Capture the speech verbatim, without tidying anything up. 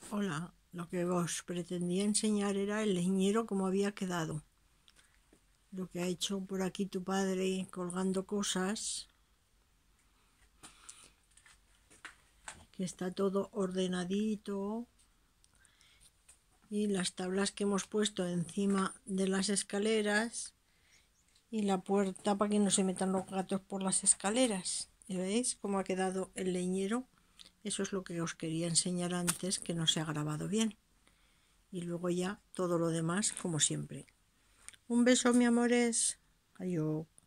Hola, lo que os pretendía enseñar era el leñero como había quedado. Lo que ha hecho por aquí tu padre colgando cosas, que está todo ordenadito, y las tablas que hemos puesto encima de las escaleras y la puerta para que no se metan los gatos por las escaleras. ¿Y veis cómo ha quedado el leñero? Eso es lo que os quería enseñar antes, que no se ha grabado bien. Y luego ya todo lo demás como siempre. Un beso, mi amores. Adiós.